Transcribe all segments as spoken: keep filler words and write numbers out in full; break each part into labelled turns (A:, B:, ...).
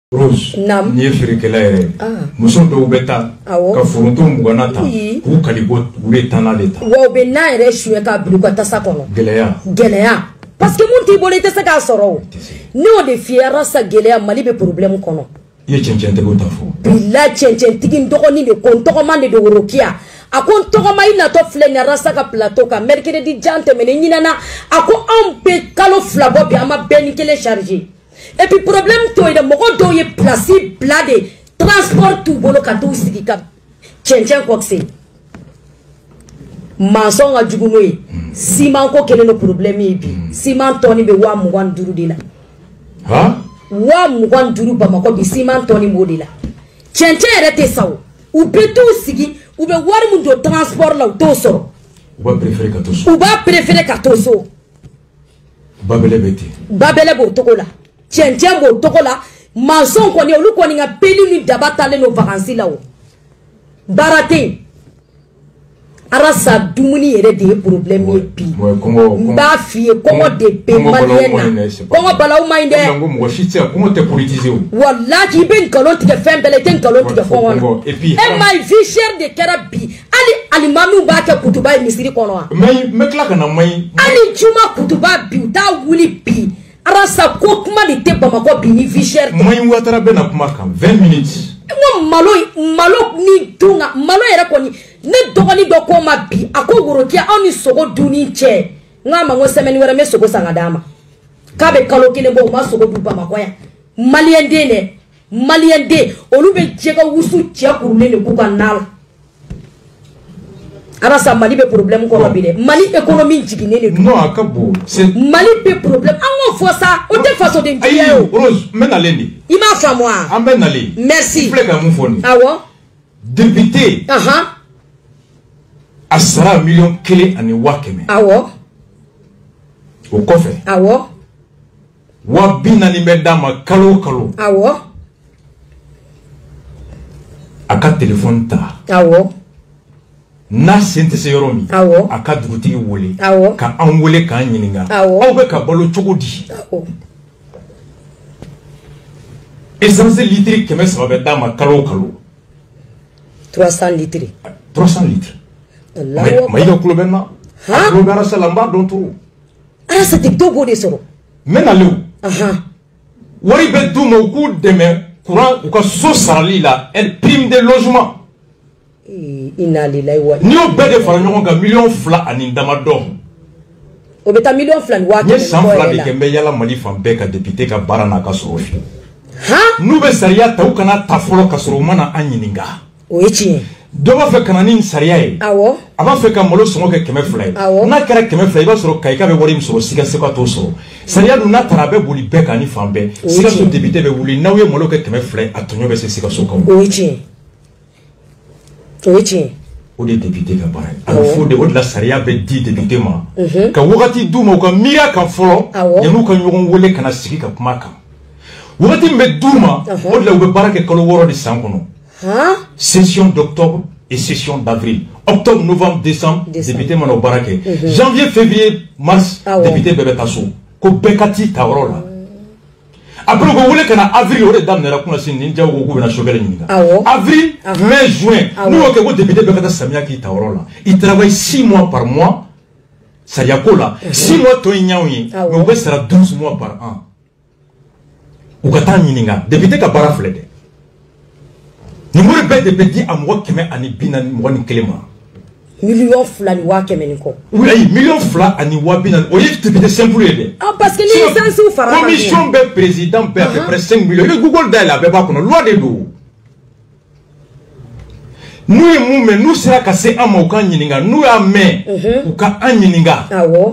A: Rose, ni ye feerekɛla yɛrɛ muso dɔw bɛ taa ka foronto muganna ta k'u kalibo u bɛ tanna de ta
B: wa u bɛ n'a yɛrɛ suɲɛ k'a bila u ka tasa kɔnɔ
A: gɛlɛya
B: gɛlɛya parce que mun t'i bolo i tɛ se k'a sɔrɔ o n'o de fiyara sa gɛlɛya Mali bɛ problème kɔnɔ
A: i ye cɛncɛntigiw ta fɔ
B: bila cɛncɛntigi n dɔgɔnin de ko n tɔgɔma de don Worokiya a ko n tɔgɔma i natɔ filɛ nin Rasa ka plateau kan mercredi jan tɛmɛnen ɲinɛna a ko anw bɛ kalo fila bɔ bi an ma bɛɛ ni kelen chargé. Et puis problème to ide mogo do ye place blade transport tu bolo ka to sigi ka chenchen ko kse maçon ga juguno ye ciment ko kele no problème yi bi ciment toni be wa mugan duru de la
A: ha
B: wa mugan duru ba mako bi ciment toni modi la chenchen rete sawo u be to sigi u be wari mu do transport la to soro
A: u ba préférer ka to so
B: u ba préférer ka to so
A: babele beti
B: babele bo to ko la Tchentchen bo tokola maçon koni olu koni nga peli ni dabatale no vacances la o barate arasa dumuni yere de problème ye bi ba fie komo de pe maliena komo bala o mainde
A: ngo mo shitse komo te politiser o
B: wallahi ben kalon tige fembele ten kalon tige fongo
A: et puis
B: e my vie chère de kerabi ali ali mami ba ka kutuba misiri kono
A: mais me klaka na mai
B: ali juma kutuba bi ta wuli bi Arasa ko kuma de te Bamako bini vichère
A: moy watara be na kuma kan vingt minutes
B: ngo malo malo ni dunga malo era ko ni ne dogoni do ko ma bi ako Worokiya oni sogo duni che ngama ngo semaine wera me sogo sanga dama kabe kalo kile bo ma sogo du Bamako ya malien de ne malien de olu be jega wusu tia kurune ne buka nal Arasa Mali be problème ko rabide Mali économie jigine ne
A: non akabo c'est
B: Mali be problème an faut ça o te façon de
A: dire Rose men alendi
B: ima fa moi
A: an ben ali
B: merci
A: fleka mun foni
B: awo
A: député
B: aha
A: asara million kele ani wakeme
B: awo
A: o kofe
B: awo
A: wa binani medama kalo kalo
B: awo
A: aka téléphone ta
B: awo
A: na sente se yoro mi aka dugutigi wole ka an wole ka nyininga aw be ka balo chogodi essence litre keme sababe dama kalo kalo
B: trois cents litres
A: trois cents litres Allah ma yiga kulo benna ha kulo bara salamba don turu
B: ah ça te dogo de soro
A: mena lew
B: aha
A: wari be du mo ku deme courant ko so sarali la elle prime de logement
B: inalilai wa
A: ni o be de fara ɲɔgɔn kan million fila ani damadɔ
B: o bɛ taa million fila ni waa
A: kɛmɛ san fila de kɛ n bɛ yala Mali fan bɛɛ ka député ka baara n'a ka sɔrɔ fi
B: ha
A: n'u bɛ sariya ta u kana ta fɔlɔ ka sɔrɔ u mana an ɲininka
B: o ye tiɲɛ
A: dɔ b'a fɛ ka na ni sariya ye
B: awɔ
A: a b'a fɛ ka malo sɔngɔ kɛ kɛmɛ fila ye n'a kɛra kɛmɛ fila i b'a sɔrɔ Kayika bɛ wari min sɔrɔ Sikaso ka t'o sɔrɔ sariya dun n'a taara a bɛ boli bɛɛ kan ni fan bɛɛ Sikaso député bɛ wuli n'aw ye malo kɛ kɛmɛ fila ye a tɔɲɔ bɛ se Sikaso kan
B: o ye tiɲɛ o ye tiɲɛ
A: o de député ka baara ye a bɛ fɔ de o de la sariya bɛ di député ma ka wagati d'u ma u ka miiriya kan fɔlɔ yan'u ka ɲɔgɔn wele ka na sigi ka kuma kan wagati min bɛ d'u ma o de la u bɛ baara kɛ kalo wɔɔrɔ de san kɔnɔ session d'octobre et session d'avril octobre novembre décembre député mana o baara kɛ janvier février mars député bɛɛ bɛ taa so ko bɛɛ ka t'i ta yɔrɔ la après ko wele kana avril o de daminɛra kuna sin nin jago ko bɛna chauffeur ɲininka avril mai juin n'u y'o kɛ ko député bɛɛ ka taa samiya k'i ta yɔrɔ la il travaille six mois par mois sariya ko la six mois tɔ ye ɲanw ye mais u bɛ sara douze mois par an u ka taa ɲininka député ka baara filɛ dɛ nin wari bɛɛ de bɛ di a mɔgɔ kɛmɛ ani bi naani mɔgɔ ni kelen ma
B: million fila ni waa kɛmɛ ni kɔ
A: oui million fila ani waa bi naani o ye député simple ye dɛ
B: ah parce que ni essence fara kan
A: commission bɛ président bɛɛ à peu près cinq millions i bɛ google dayɛlɛ a bɛɛ b'a kɔnɔ loi de don n'u ye mun mɛn n'u sera ka se an ma u ka ɲininka n'u y'a mɛn u ka an ɲininka
B: awɔ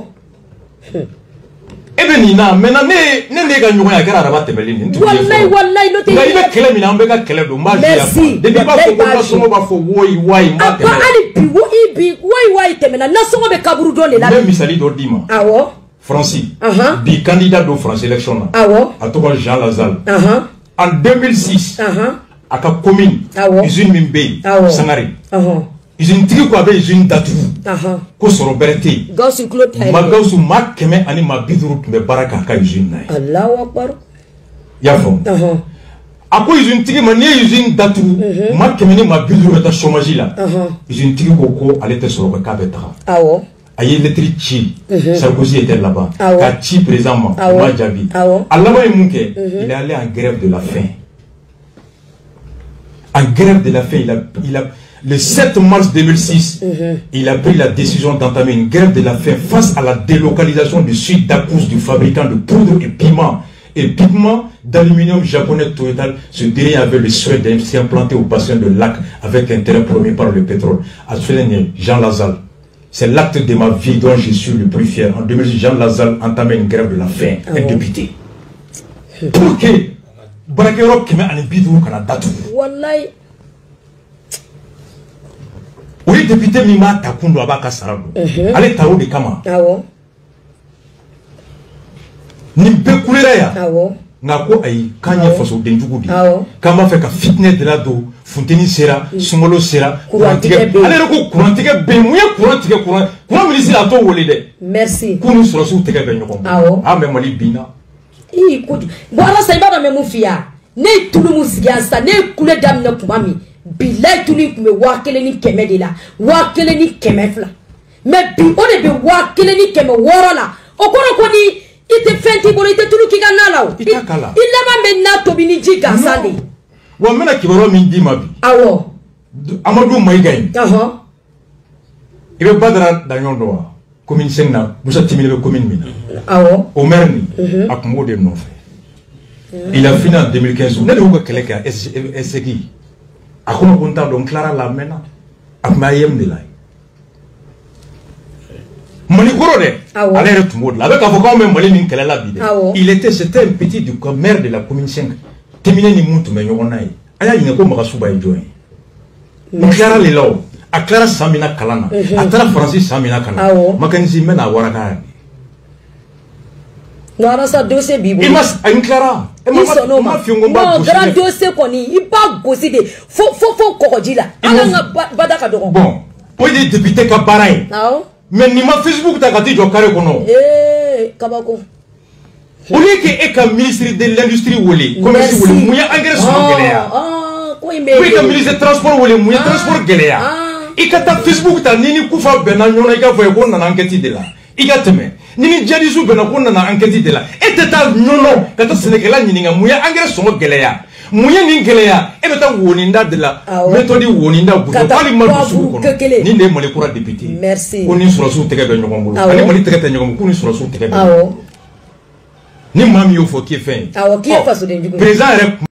A: e bɛ nin na maintenant ne ne ne ka ɲɔgɔn ye a kɛra araba tɛmɛlen nin tun ye
B: wallahi wallahi n'o tɛ
A: nka i bɛ kɛlɛ min na an bɛ ka kɛlɛ don n b'a juguya quoi depuis i b'a fɔ ko nasɔngɔ b'a fɔ woyi wayi n b'a tɛmɛ
B: hali bi wo i bi woyi wayi tɛmɛna nasɔngɔ bɛ kaburu dɔ de la
A: n bɛ misali dɔ d'i ma
B: awɔ
A: Franci bi candidat do France élection na
B: awɔ
A: a tɔgɔ Jean Lazare en deux mille six a ka commune usine min bɛ yen Sangare usine tigi ko a bɛ usine datugu ko sɔrɔ bɛrɛ tɛ yen
B: Gawusu kulo ta ye
A: ma Gawusu maa kɛmɛ ani maa bi duuru tun bɛ baara kɛ a ka usine na ye
B: Allahu Akbar
A: i y'a faamu a ko usine tigi ma ni usine datu ma kemeni ma bidu ta chômage la usine tigi ko ko ale te soro ka be taxa
B: awo
A: ayi lettre ci Sarkozy était là-bas ka ci présentement ma jabi Allah ba munke il est allé en grève de la faim en grève de la faim il a il a le sept mars deux mille six, mm-hmm. il a pris la décision d'entamer une grève de la faim face à la délocalisation du sud d'Akous du fabricant de poudre et piments et pigments d'aluminium japonais Total. Ce dernier avait le souhait de s'implanter au bassin de lac avec un terrain promis par le pétrole. À souligner Jean Lazare. C'est l'acte de ma vie dont je suis le plus fier. En deux mille six, Jean Lazare entamait une grève de la faim, ah un bon. député. Pour que Barakero qui met un bidou qu'on a datou. Wallahi. Oui, député Mima Takundo Abaka Sarabo. Allez, Taro de Kama. Nimpe Kulera. Nako ay Kanya Foso Denjugudi. Kama fait ka fitness de la do, Fonteni Sera, Sumolo Sera, Courantiga. Allez, le Courantiga, Bemouya, Courantiga, Courant, Courant Ministre à toi, Wolide. Merci. Kounu sur sous Tega Benyon. Ah, mais Mali Bina. Écoute, voilà, c'est pas dans mes moufia. Ne tout le monde s'y a ça, ne coulé d'âme ne poumami. Bilay tuli me wakele ni keme de la wakele ni keme fla mais bi on est be wakele ni keme worola okono ko ni ite fenti bolo ite tulu ki ganala o il lama menna to bini jiga sande wa mena kibaro min di mabi
B: awo
A: Amadou Maïgaï
B: aha
A: ibe badara da nyondo commune senna musa timile be commune mina
B: awo
A: Omer ni akmo de non fait il a fini en deux mille quinze ne le ko keleka S S G a comment content donc Clara la mena ak mayem de la Mali Korode allez retourner là avec avocat même Mali min kala la bide il était c'était un petit du maire de la commune cinq terminé ni muntu me nyonai aya yinga ko makasuba enjoy Clara le law a Clara Samina Kalana a Clara Francis Samina Kalana makanisi mena waraka
B: non ça dossier bibo
A: il m'a une Clara
B: non grand dossier koni il pas gossi de faut faut faut kokodila alanga badaka dogon
A: bon o di député ka baray mais ni ma Facebook ta kati jo kare kono
B: eh kabako
A: o li ke e ka ministre de l'industrie woli commerce woli muya engrais so gelea
B: ah ko imbe
A: oui ka ministre transport woli muya transport gelea e ka ta Facebook ta nini kufa bena nyona ka fo ko na enquête de la i ka teme nini jadi su bena ko na enquête de la et ta nyono ka ta Sénégal nyinga muya engrais so gelea muya ni gelea e beta woninda de la méthode woninda bu pali ma su ko ni ne mali kura député
B: merci
A: oni sura su tege be nyoko mbulu ani mali tege te nyoko mbulu ni sura su tege be ni mami yo fo ki fe
B: awo ki fa so de
A: président